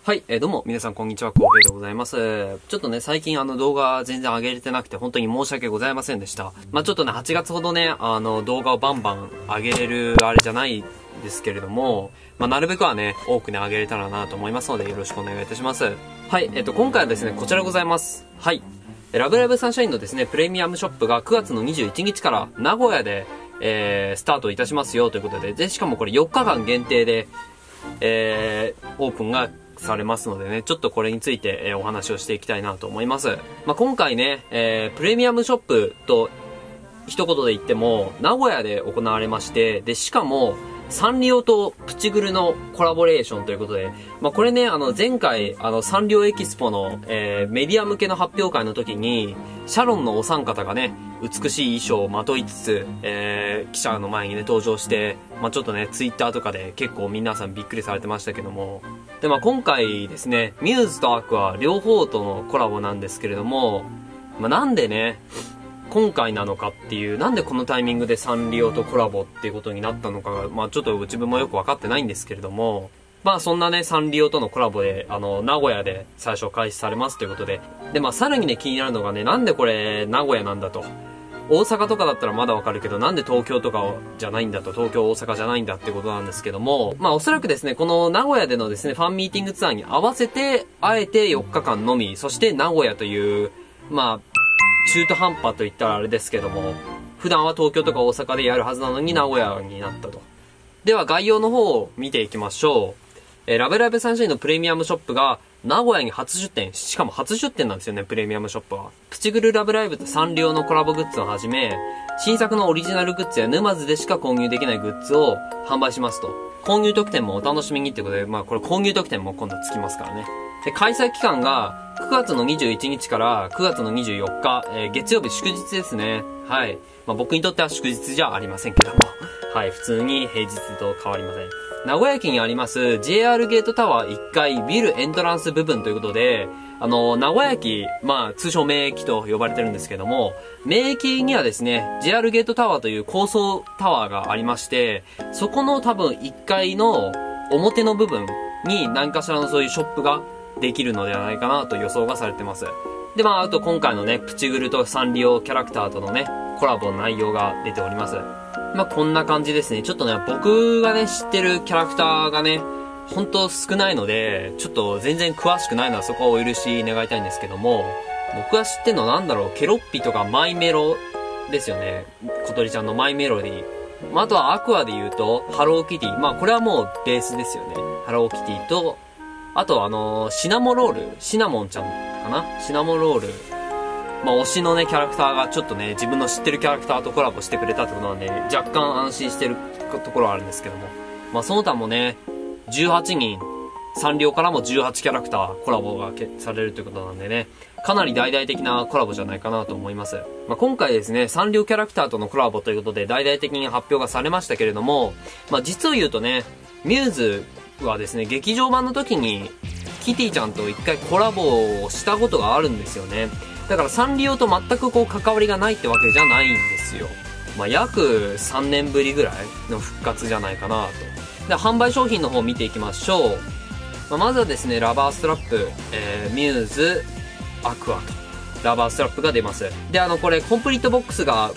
はい、どうも、皆さんこんにちは、こうへいでございます。ちょっとね、最近動画全然上げれてなくて、本当に申し訳ございませんでした。ちょっとね、8月ほどね、動画をバンバン上げれる、あれじゃないですけれども、なるべくはね、多くね、上げれたらなと思いますので、よろしくお願いいたします。はい、今回はですね、こちらございます。はい。ラブライブサンシャインのですね、プレミアムショップが9月の21日から名古屋で、スタートいたしますよということで、しかもこれ4日間限定で、オープンがされますのでね、ちょっとこれについて、お話をしていきたいなと思います。今回ね、プレミアムショップと一言で言っても、名古屋で行われまして、しかも、サンリオとプチグルのコラボレーションということで、これね、前回、サンリオエキスポの、メディア向けの発表会の時に、シャロンのお三方がね、美しい衣装をまといつつ、記者の前にね、登場して、ちょっとね、ツイッターとかで結構皆さんびっくりされてましたけども、で、今回ですね、ミューズとアクア両方とのコラボなんですけれども、なんでね、今回なのかっていう、なんでこのタイミングでサンリオとコラボっていうことになったのかが、ちょっと自分もよくわかってないんですけれども、そんなね、サンリオとのコラボで、名古屋で最初開始されますということで、さらにね、気になるのがね、なんでこれ、名古屋なんだと。大阪とかだったらまだわかるけど、なんで東京とかじゃないんだと、東京、大阪じゃないんだってことなんですけども、おそらくですね、この名古屋でのですね、ファンミーティングツアーに合わせて、あえて4日間のみ、そして名古屋という、中途半端と言ったらあれですけども、普段は東京とか大阪でやるはずなのに名古屋になったと。では概要の方を見ていきましょう。ラブライブサンシャインのプレミアムショップが名古屋に初出店、しかも初出店なんですよね、プレミアムショップは。プチグルラブライブとサンリオのコラボグッズをはじめ、新作のオリジナルグッズや沼津でしか購入できないグッズを販売しますと。購入特典もお楽しみにってことで、これ購入特典も今度つきますからね。で、開催期間が9月の21日から9月の24日、月曜日祝日ですね。はい。僕にとっては祝日じゃありませんけども。はい。普通に平日と変わりません。名古屋駅にあります JR ゲートタワー1階ビルエントランス部分ということで、名古屋駅、通称名駅と呼ばれてるんですけども、名駅にはですね、JR ゲートタワーという高層タワーがありまして、そこの多分1階の表の部分に何かしらのそういうショップができるのではないかなと予想がされてます。で、あと今回のね、プチグルとサンリオキャラクターとのね、コラボの内容が出ております。こんな感じですね。ちょっとね、僕がね、知ってるキャラクターがね、ほんと少ないので、ちょっと全然詳しくないのはそこはお許し願いたいんですけども、僕が知ってるのなんだろう、ケロッピとかマイメロですよね。小鳥ちゃんのマイメロディー。あとはアクアで言うと、ハローキティ。これはもうベースですよね。ハローキティと、あとシナモロール、シナモンちゃんかな、シナモロール。推しのね、キャラクターがちょっとね、自分の知ってるキャラクターとコラボしてくれたってことなんで、若干安心してるところはあるんですけども。その他もね、18人、サンリオからも18キャラクターコラボがされるということなんでね、かなり大々的なコラボじゃないかなと思います。今回ですね、サンリオキャラクターとのコラボということで大々的に発表がされましたけれども、実を言うとね、ミューズはですね、劇場版の時にキティちゃんと一回コラボをしたことがあるんですよね。だからサンリオと全く関わりがないってわけじゃないんですよ。約3年ぶりぐらいの復活じゃないかなと。で、販売商品の方を見ていきましょう。まずはですね、ラバーストラップ、ミューズ、アクアと、ラバーストラップが出ます。で、これ、コンプリートボックスが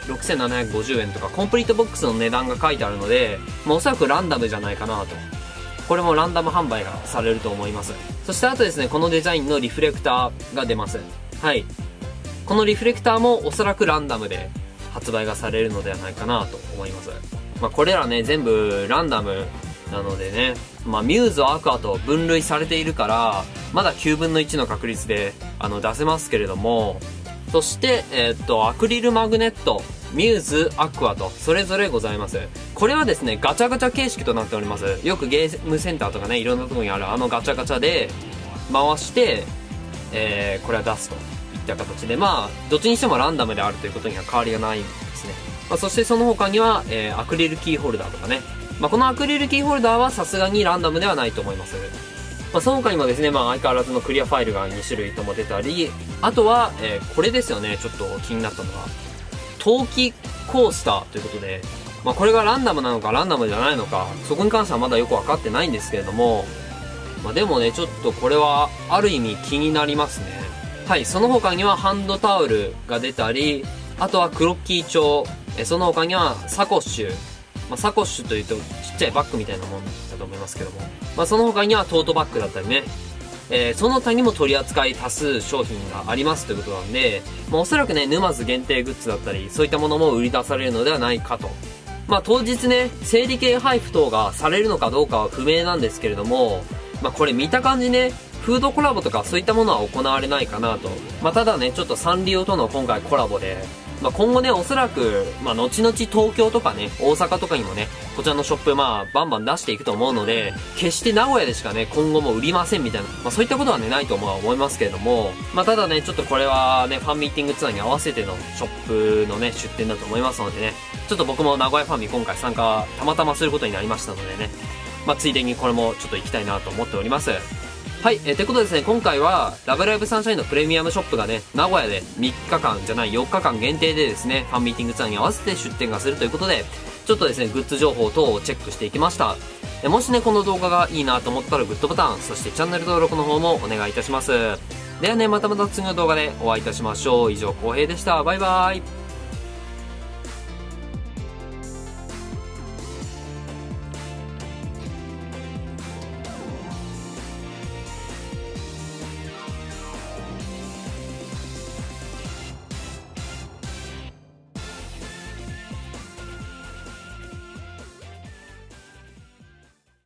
6750円とか、コンプリートボックスの値段が書いてあるので、おそらくランダムじゃないかなと。これもランダム販売がされると思います。そしてあとですね、このデザインのリフレクターが出ます。はい。このリフレクターもおそらくランダムで発売がされるのではないかなと思います。これらね、全部ランダムなのでね、ミューズ、アクアと分類されているから、まだ9分の1の確率で出せますけれども、そして、アクリルマグネット、ミューズ、アクアと、それぞれございます。これはですね、ガチャガチャ形式となっております。よくゲームセンターとかね、いろんなところにあるガチャガチャで回して、これは出すといった形で、どっちにしてもランダムであるということには変わりがないんですね。そしてその他には、アクリルキーホルダーとかね。このアクリルキーホルダーはさすがにランダムではないと思います。その他にもですね、相変わらずのクリアファイルが2種類とも出たり、あとは、これですよね、ちょっと気になったのが、冬季コースターということで、これがランダムなのかランダムじゃないのか、そこに関してはまだよく分かってないんですけれども、 まあでもね、ちょっとこれはある意味気になりますね。はい、その他にはハンドタオルが出たり、あとはクロッキー帳、その他にはサコッシュ。まあサコッシュというとちっちゃいバッグみたいなもんだと思いますけども。まあその他にはトートバッグだったりね。その他にも取り扱い多数商品がありますということなんで、まあ、おそらくね、沼津限定グッズだったり、そういったものも売り出されるのではないかと。まあ、当日ね、整理券配布等がされるのかどうかは不明なんですけれども、まあ、これ見た感じね、フードコラボとかそういったものは行われないかなと。まあ、ただね、ちょっとサンリオとの今回コラボで、まあ、今後ね、おそらく、まあ、後々東京とかね、大阪とかにもね、こちらのショップ、まあ、バンバン出していくと思うので、決して名古屋でしかね、今後も売りませんみたいな、まあ、そういったことはね、ないと思いますけれども、まあ、ただね、ちょっとこれはね、ファンミーティングツアーに合わせてのショップのね、出店だと思いますのでね、ちょっと僕も名古屋ファンミ今回参加、たまたますることになりましたのでね、まあ、ついでにこれもちょっと行きたいなと思っております。はい、ということでですね、今回は、ラブライブサンシャインのプレミアムショップがね、名古屋で3日間じゃない4日間限定でですね、ファンミーティングツアーに合わせて出店がするということで、ちょっとですね、グッズ情報等をチェックしていきました。もしね、この動画がいいなと思ったらグッドボタン、そしてチャンネル登録の方もお願いいたします。ではね、また次の動画でお会いいたしましょう。以上、浩平でした。バイバーイ。